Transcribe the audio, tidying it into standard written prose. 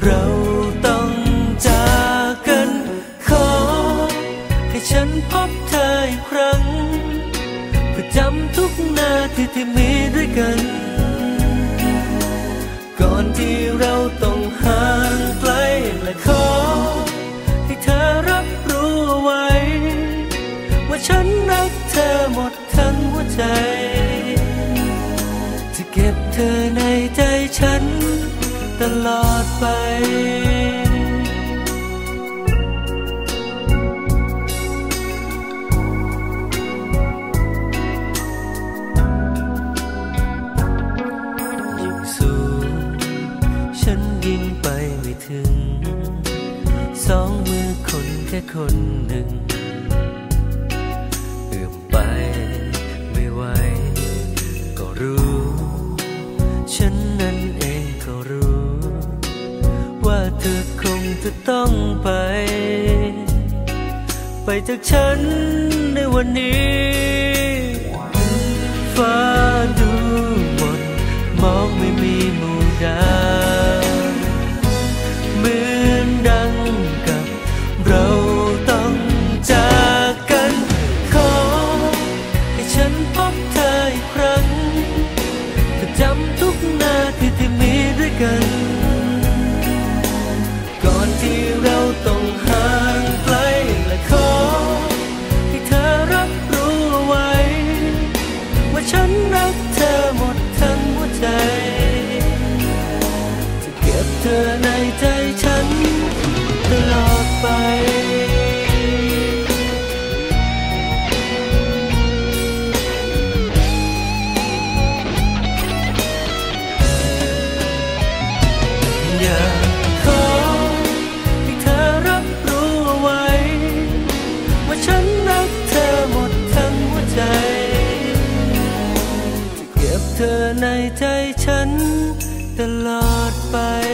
เราต้องจากกันขอให้ฉันพบเธออีกครั้งเพื่อจำทุกนาทีที่มีด้วยกันก่อนที่เราต้องห่างไกลและขอให้เธอรับรู้ไว้ว่าฉันรักเธอหมดทั้งหัวใจจะเก็บเธอในใจฉันตลอดไปยิ่งสูงฉันยิ่งไปไม่ถึงสองมือคนแค่คนหนึ่งเอื้อมไปไม่ไหวก็รู้ฉันนั้นเองก็รู้ว่าเธอคงจะต้องไปจากฉันในวันนี้ฟ้าดูหมดมองไม่มีหมู่ดาวเหมือนดังกับเราต้องจากกันขอให้ฉันพบเธออีกครั้งเพื่อจำทุกนาทีที่มีด้วยกันก่อนที่เราต้องห่างไกลและขอให้เธอรับรู้ไว้ว่าฉันรักเธอหมดทั้งหัวใจจะเก็บเธอในใจฉันตลอดไปอยากขอให้เธอรับรู้ไว้ว่าฉันรักเธอหมดทั้งหัวใจจะเก็บเธอในใจฉันตลอดไป